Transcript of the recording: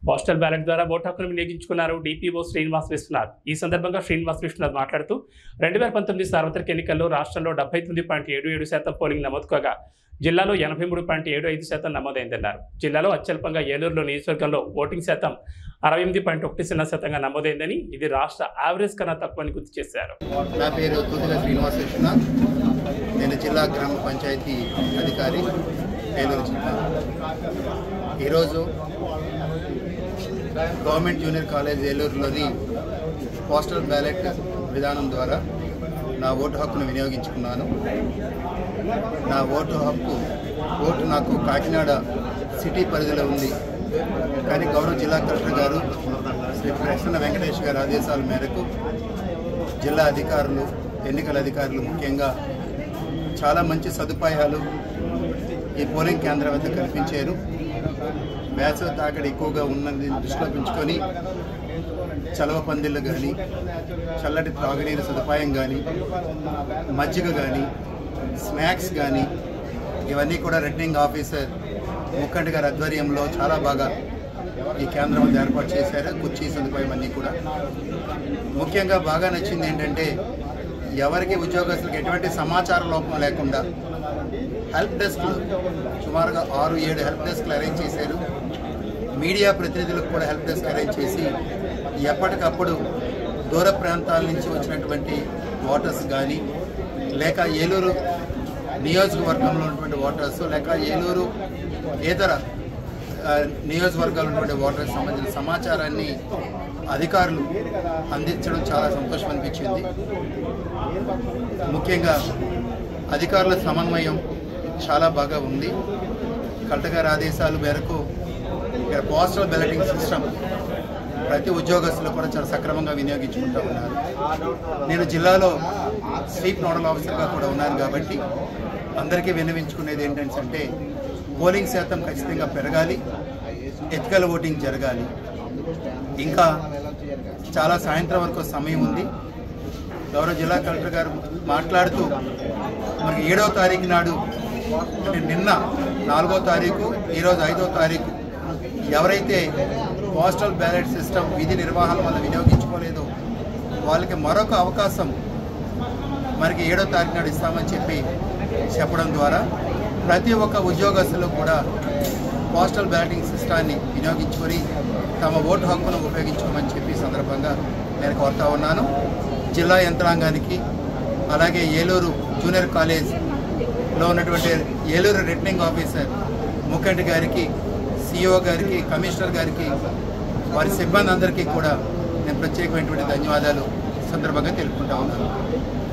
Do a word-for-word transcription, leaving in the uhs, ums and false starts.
Postal ballot ద్వారా vote హక్కును వినియోగించుకున్నారు డిపిఓ శ్రీనివాస్ విశ్వనాథ్. ఈ సందర్భంగా శ్రీనివాస్ విశ్వనాథ్ మాట్లాడుతూ రెండు వేల పంతొమ్మిది సార్వత్రిక ఎన్నికల్లో రాష్ట్రంలో డెబ్బై తొమ్మిది పాయింట్ ఏడు ఏడు శాతం పోలింగ్ నమోదు కాగా జిల్లాలో ఎనభై మూడు పాయింట్ ఏడు ఐదు శాతం నమోదైందన్నారు. జిల్లాలో అత్యల్పంగా ఏలూరులో నియోజకవర్గంలో ఓటింగ్ శాతం అరవై ఎనిమిది పాయింట్ ఒకటి సున్నా శాతంగా నమోదైందని, ఇది రాష్ట్ర యావరేజ్ కన్నా తక్కువని గుర్తు చేశారు. నా పేరు తూతుల శ్రీనివాస్ విశ్వనాథ్. నేను జిల్లా గ్రామ పంచాయతీ అధికారి ఏలూరు జిల్లా. ఈరోజు గవర్నమెంట్ జూనియర్ కాలేజ్ ఏలూరులోని పోస్టల్ బ్యాలెట్ విధానం ద్వారా నా ఓటు హక్కును వినియోగించుకున్నాను. నా ఓటు హక్కు ఓటు నాకు కాకినాడ సిటీ పరిధిలో ఉంది. కానీ గౌరవ జిల్లా కలెక్టర్ గారు శ్రీ ప్రసన్న వెంకటేష్ గారి ఆదేశాల మేరకు జిల్లా అధికారులు, ఎన్నికల అధికారులు ముఖ్యంగా చాలా మంచి సదుపాయాలు ఈ పోలింగ్ కేంద్రం వద్ద కల్పించారు. వేసవి తాకిడి ఎక్కువగా ఉన్నది దృష్టిలో ఉంచుకొని చలవ పందిళ్ళు కానీ, చల్లటి త్రాగునీరు సదుపాయం కానీ, మజ్జిగ కానీ, స్నాక్స్ కానీ ఇవన్నీ కూడా రిటర్నింగ్ ఆఫీసర్ ముక్కంటి గారి ఆధ్వర్యంలో చాలా బాగా ఈ కేంద్రం వద్ద ఏర్పాటు చేశారు. కుర్చీ సదుపాయం అన్నీ కూడా ముఖ్యంగా బాగా నచ్చింది ఏంటంటే ఎవరికి ఉద్యోగస్తులకు ఎటువంటి సమాచార లోపం లేకుండా హెల్ప్ డెస్క్లు సుమారుగా ఆరు ఏడు హెల్ప్ డెస్క్లు అరేంజ్ చేశారు. మీడియా ప్రతినిధులకు కూడా హెల్ప్ డెస్క్ అరేంజ్ చేసి ఎప్పటికప్పుడు దూర ప్రాంతాల నుంచి వచ్చినటువంటి ఓటర్స్ కానీ, లేక ఏలూరు నియోజకవర్గంలో ఉన్నటువంటి ఓటర్స్, లేక ఏలూరు ఇతర నియోజకవర్గాలు ఉన్నటువంటి ఓటర్స్ సంబంధించిన సమాచారాన్ని అధికారులు అందించడం చాలా సంతోషం అనిపించింది. ముఖ్యంగా అధికారుల సమన్వయం చాలా బాగా ఉంది. కలెక్టర్ గారి ఆదేశాల మేరకు ఇక్కడ పోస్టల్ బ్యాలెటింగ్ సిస్టమ్ ప్రతి ఉద్యోగస్తులు కూడా చాలా సక్రమంగా వినియోగించుకుంటూ ఉన్నారు. నేను జిల్లాలో స్వీప్ నోడల్ ఆఫీసర్గా కూడా ఉన్నాను కాబట్టి అందరికీ విన్నవించుకునేది ఏంటంటే పోలింగ్ శాతం ఖచ్చితంగా పెరగాలి, ఎథికల్ ఓటింగ్ జరగాలి. ఇంకా చాలా సాయంత్రం వరకు సమయం ఉంది. గౌరవ జిల్లా కలెక్టర్ గారు మాట్లాడుతూ మనకి ఏడవ తారీఖు నాడు, అంటే నిన్న నాలుగో తారీఖు, ఈరోజు ఐదో తారీఖు ఎవరైతే పోస్టల్ బ్యాలెట్ సిస్టమ్ విధి నిర్వహణ వల్ల వినియోగించుకోలేదో వాళ్ళకి మరొక అవకాశం మనకి ఏడో తారీఖు నాడు ఇస్తామని చెప్పి చెప్పడం ద్వారా ప్రతి ఒక్క ఉద్యోగస్తులు కూడా పోస్టల్ బ్యాలెటింగ్ సిస్టాన్ని వినియోగించుకొని తమ ఓటు హక్కును ఉపయోగించుకోమని చెప్పి సందర్భంగా నేను కోరుతా ఉన్నాను. జిల్లా యంత్రాంగానికి, అలాగే ఏలూరు జూనియర్ కాలేజ్లో ఉన్నటువంటి ఏలూరు రిటర్నింగ్ ఆఫీసర్ ముక్కంటి గారికి, సిఇఓ గారికి, కమిషనర్ గారికి, వారి సిబ్బంది అందరికీ కూడా నేను ప్రత్యేకమైనటువంటి ధన్యవాదాలు సందర్భంగా తెలుపుకుంటా ఉన్నాను.